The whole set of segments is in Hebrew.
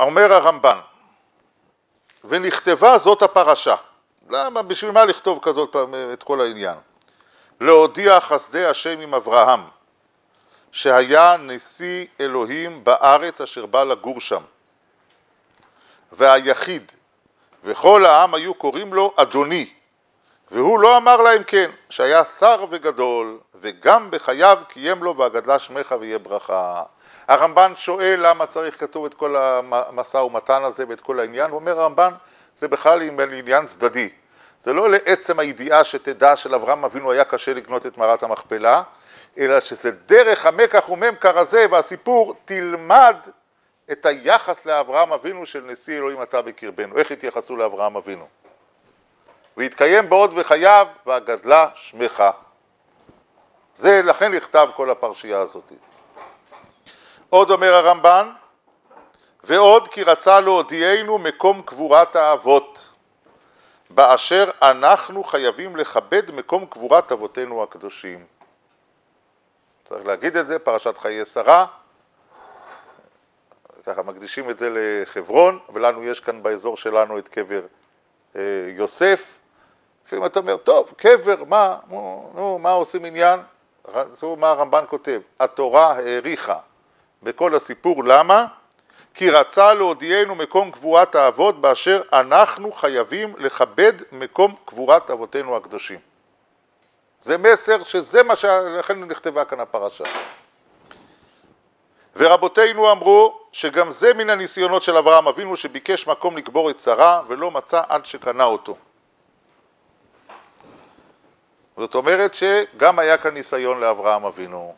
אומר הרמב"ן, ונכתבה זאת הפרשה. למה? בשביל מה לכתוב כזאת את כל העניין? להודיע חסדי השם עם אברהם, שהיה נשיא אלוהים בארץ אשר בא לגור שם, והיחיד, וכל העם היו קוראים לו אדוני, והוא לא אמר להם כן, שהיה שר וגדול, וגם בחייו קיים לו והגדלה שמך ויהיה ברכה. הרמב"ן שואל למה צריך כתוב את כל המשא ומתן הזה ואת כל העניין, הוא אומר הרמב"ן, זה בכלל עניין צדדי, זה לא לעצם הידיעה שתדע של אברהם אבינו היה קשה לקנות את מערת המכפלה, אלא שזה דרך המקח וממכר הזה והסיפור תלמד את היחס לאברהם אבינו של נשיא אלוהים אתה בקרבנו, איך התייחסו לאברהם אבינו. והתקיים בעוד בחייו והגדלה שמך. זה לכן נכתב כל הפרשייה הזאת. עוד אומר הרמב"ן, ועוד כי רצה להודיענו מקום קבורת האבות, באשר אנחנו חייבים לכבד מקום קבורת אבותינו הקדושים. צריך להגיד את זה, פרשת חיי שרה, ככה מקדישים את זה לחברון, ולנו יש כאן באזור שלנו את קבר יוסף. לפעמים אתה אומר, טוב, קבר, מה עושים עניין? זו מה הרמב"ן כותב, התורה העריכה בכל הסיפור, למה? כי רצה להודיענו מקום קבורת האבות, באשר אנחנו חייבים לכבד מקום קבורת אבותינו הקדושים. זה מסר שזה מה שלכן נכתבה כאן הפרשה. ורבותינו אמרו שגם זה מן הניסיונות של אברהם אבינו, שביקש מקום לקבור את שרה ולא מצא עד שקנה אותו. זאת אומרת שגם היה כאן ניסיון לאברהם אבינו.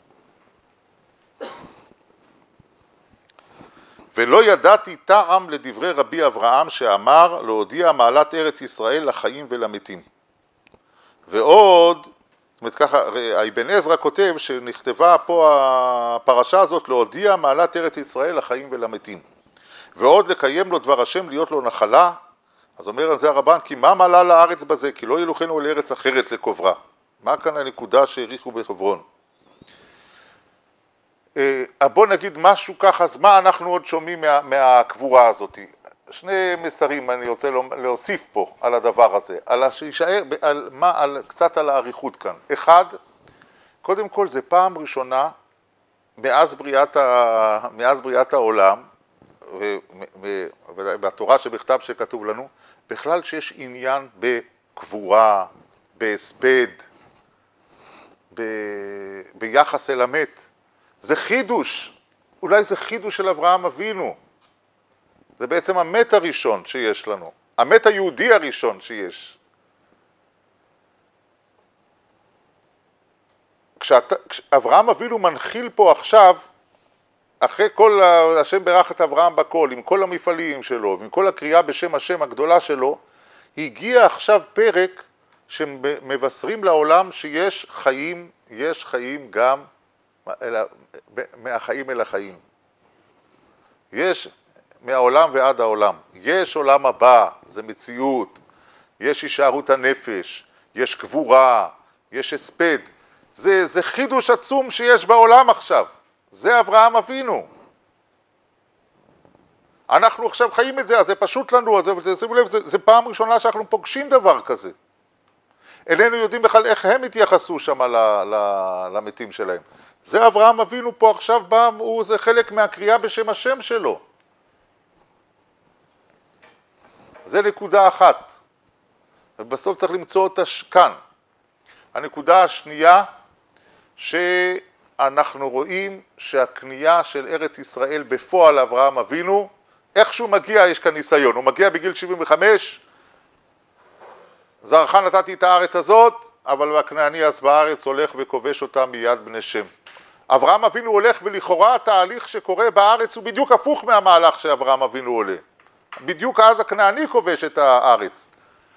ולא ידעתי טעם לדברי רבי אברהם שאמר להודיע מעלת ארץ ישראל לחיים ולמתים. ועוד, זאת אומרת ככה, אבן עזרא כותב שנכתבה פה הפרשה הזאת להודיע מעלת ארץ ישראל לחיים ולמתים. ועוד לקיים לו דבר השם להיות לו נחלה. אז אומר על זה הרמב"ן, כי מה מעלה לארץ בזה? כי לא ילוכנו לארץ אחרת לקוברה. מה כאן הנקודה שהעריכו בחברון? בוא נגיד משהו ככה, אז מה אנחנו עוד שומעים מהקבורה הזאת? שני מסרים אני רוצה להוסיף פה על הדבר הזה, קצת על העריכות כאן. אחד, קודם כל זה פעם ראשונה מאז בריאת העולם, ובתורה שבכתב שכתוב לנו, בכלל שיש עניין בקבורה, בהספד, ביחס אל המת. זה חידוש, אולי זה חידוש של אברהם אבינו. זה בעצם המת הראשון שיש לנו, המת היהודי הראשון שיש. כשאברהם אבינו מנחיל פה עכשיו, אחרי כל השם ברך את אברהם בכל, עם כל המפעלים שלו, ועם כל הקריאה בשם השם הגדולה שלו, הגיע עכשיו פרק שמבשרים לעולם שיש חיים, יש חיים גם מהחיים אל החיים. יש מהעולם ועד העולם. יש עולם הבא, זה מציאות. יש הישארות הנפש, יש קבורה, יש הספד. זה חידוש עצום שיש בעולם עכשיו. זה אברהם אבינו. אנחנו עכשיו חיים את זה, אז זה פשוט לנו, זה פעם ראשונה שאנחנו פוגשים דבר כזה. איננו יודעים בכלל איך הם התייחסו שם למתים שלהם. זה אברהם אבינו פה עכשיו בא, זה חלק מהקריאה בשם השם שלו. זה נקודה אחת. ובסוף צריך למצוא אותה כאן. הנקודה השנייה, שאנחנו רואים שהקנייה של ארץ ישראל בפועל אברהם אבינו, איכשהו מגיע, יש כאן ניסיון. הוא מגיע בגיל 75, זרעך נתתי את הארץ הזאת, אבל הכנעני אז בארץ הולך וכובש אותה מיד בני שם. אברהם אבינו הולך, ולכאורה התהליך שקורה בארץ הוא בדיוק הפוך מהמהלך שאברהם אבינו עולה. בדיוק אז הכנעני כובש את הארץ.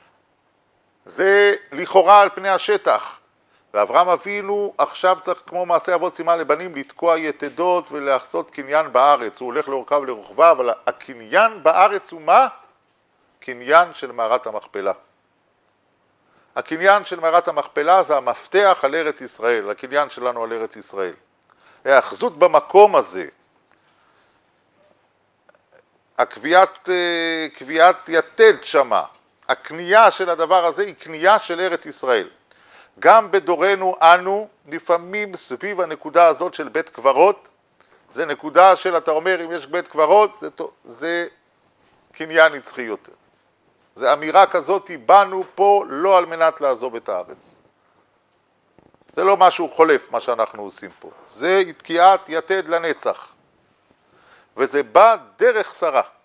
זה לכאורה על פני השטח. ואברהם אבינו עכשיו צריך כמו מעשה אבות סימן לבנים לתקוע יתדות ולעשות קניין בארץ. הוא הולך לאורכה ולרוחבה, אבל הקניין בארץ הוא מה? קניין של מערת המכפלה. הקניין של מערת המכפלה זה המפתח על ארץ ישראל, הקניין שלנו על ארץ ישראל. האחזות במקום הזה. קביעת יתד שמה, הקנייה של הדבר הזה היא קנייה של ארץ ישראל. גם בדורנו אנו, לפעמים סביב הנקודה הזאת של בית קברות, זה נקודה של, אתה אומר, אם יש בית קברות, זה קניין נצחי יותר. זה אמירה כזאת, באנו פה לא על מנת לעזוב את הארץ. זה לא משהו חולף, מה שאנחנו עושים פה. זה תקיעת יתד לנצח. וזה בא דרך שרה.